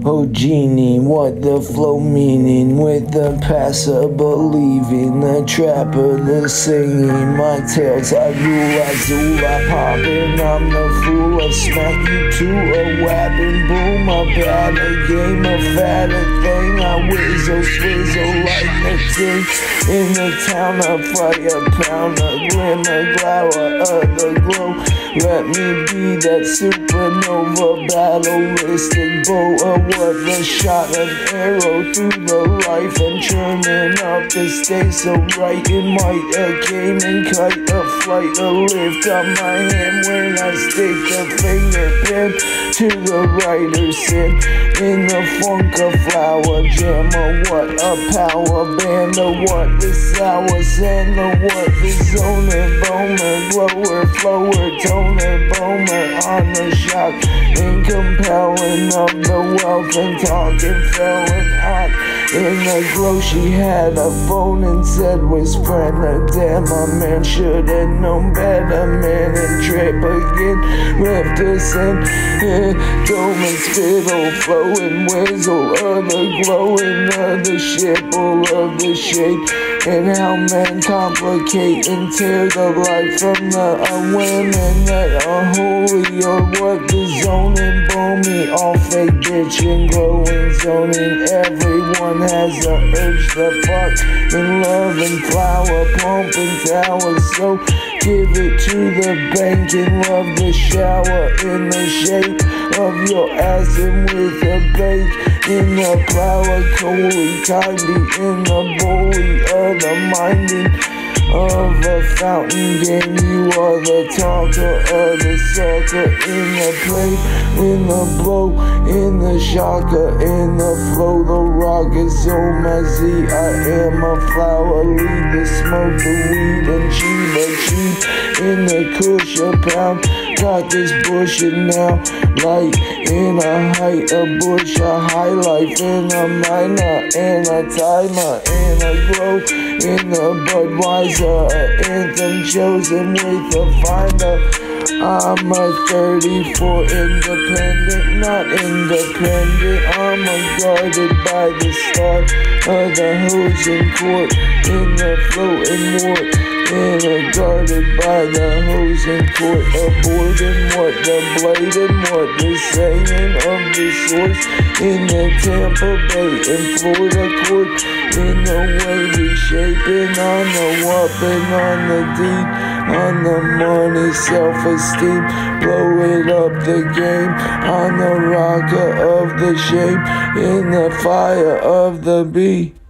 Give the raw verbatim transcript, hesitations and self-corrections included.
Oh genie, what the flow meaning? With the passer believing, the trapper, the singing. My tales I rule, I zool, I pop in. I'm the fool, I smack you to a weapon. Boom, a batter game, a fatter thing. I whizzle, swizzle like the thing. In the town, a fire pound, a glimmer, glower of the glow. Let me be that supernova, battleistic bow of what the shot of arrow through the life and churning up the stay so right in might a game and kite a flight a lift on my hand when I stick the fingerprint to the writer's sin in the funk of flower jam of what a power band of what the sour sand of what the zoner bomer glower flower toner bomer on the shock and compelling of the wealth and talking felon hot in the glow. She had a phone and said was friend. Damn, my man should have known better, man, and trip again. Left us in eh, dome and spittle, flowing whizzle of the glowing of the shipple of the shape. And how men complicate and tear the life from the uh, women that are holy, or what the zoning boomy, all fake bitch and glowing zoning. Everyone has a urge to fuck and love and flower, plump and tower. So give it to the bank and love the shower in the shape of your ass and with a bake in the flower, coley, kindly in the bully of the minding of a fountain game. You are the talker of the sucker in the play, in the blow, in the shocker, in the flow, the rocket, so my Z. I am a flower, lead the smoke, the weed, and cheeba cheap in the kush a pound. Got this bush and now light in a height, a bush, a high life in a minor, and a timer, and a glow in the Budweiser, a anthem chosen with a finder. I'm a thirty-four independent, not independent. I'm a guarded by the star of the hosing court in the floating wart. And a guarded by the hosing court, avoiding what the blade and what the saying of the source in the Tampa Bay and Florida court. In the way we shaping on the weapon, on the deed, on the money, self-esteem, blow it up the game, on the rocker of the shape, in the fire of the bee.